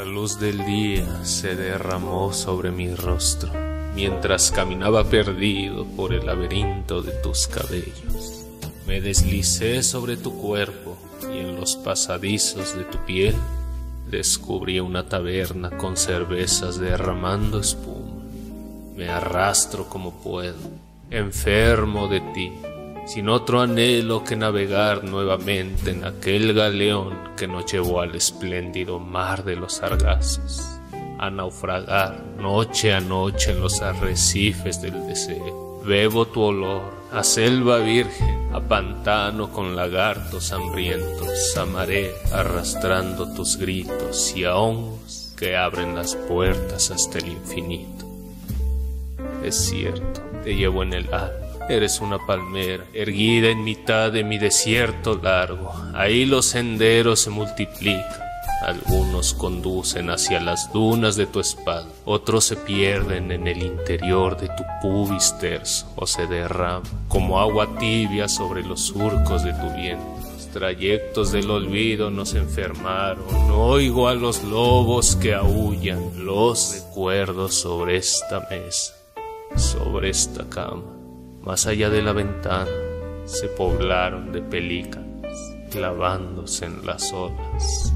luz del día se derramó sobre mi rostro mientras caminaba perdido por el laberinto de tus cabellos. Me deslicé sobre tu cuerpo y en los pasadizos de tu piel descubrí una taberna con cervezas derramando espuma. Me arrastro como puedo, enfermo de ti, sin otro anhelo que navegar nuevamente en aquel galeón que nos llevó al espléndido mar de los sargazos, a naufragar noche a noche en los arrecifes del deseo. Bebo tu olor, a selva virgen, a pantano con lagartos hambrientos, a marea arrastrando tus gritos y a hongos que abren las puertas hasta el infinito. Es cierto, te llevo en el alma. Eres una palmera, erguida en mitad de mi desierto largo. Ahí los senderos se multiplican. Algunos conducen hacia las dunas de tu espalda. Otros se pierden en el interior de tu pubis terso o se derraman como agua tibia sobre los surcos de tu vientre. Los trayectos del olvido nos enfermaron. Oigo a los lobos que aúllan. Los recuerdos sobre esta mesa, sobre esta cama. Más allá de la ventana se poblaron de pelícanos clavándose en las olas.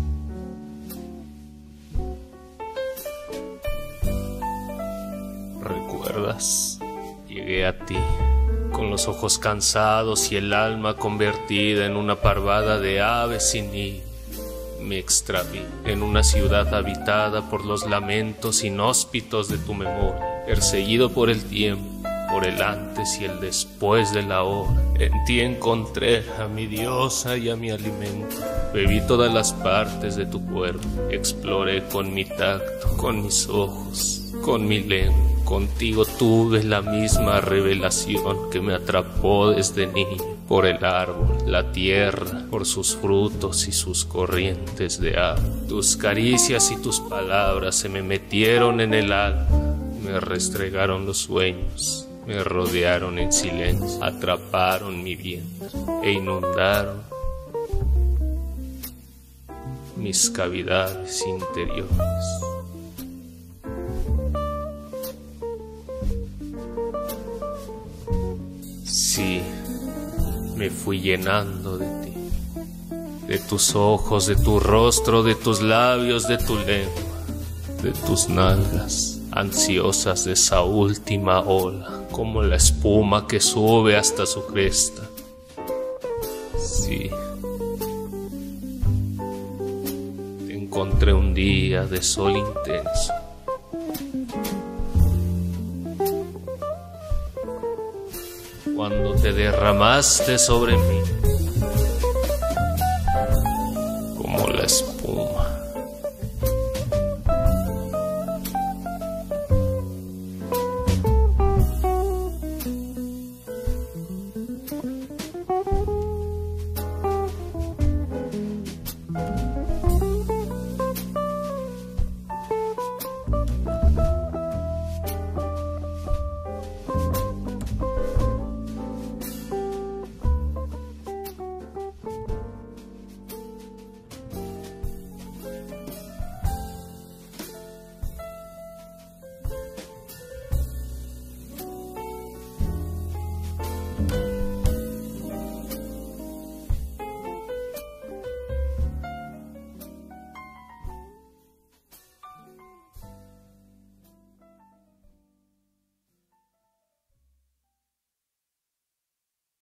¿Recuerdas? Llegué a ti con los ojos cansados y el alma convertida en una parvada de aves sin nido. Me extraví en una ciudad habitada por los lamentos inhóspitos de tu memoria, perseguido por el tiempo, por el antes y el después de la hora. En ti encontré a mi diosa y a mi alimento. Bebí todas las partes de tu cuerpo. Exploré con mi tacto, con mis ojos, con mi lengua. Contigo tuve la misma revelación que me atrapó desde niño. Por el árbol, la tierra, por sus frutos y sus corrientes de agua. Tus caricias y tus palabras se me metieron en el alma. Me restregaron los sueños. Me rodearon en silencio, atraparon mi vientre e inundaron mis cavidades interiores. Sí, me fui llenando de ti, de tus ojos, de tu rostro, de tus labios, de tu lengua, de tus nalgas, ansiosas de esa última ola, como la espuma que sube hasta su cresta. Sí, te encontré un día de sol intenso. Cuando te derramaste sobre mí, como la espuma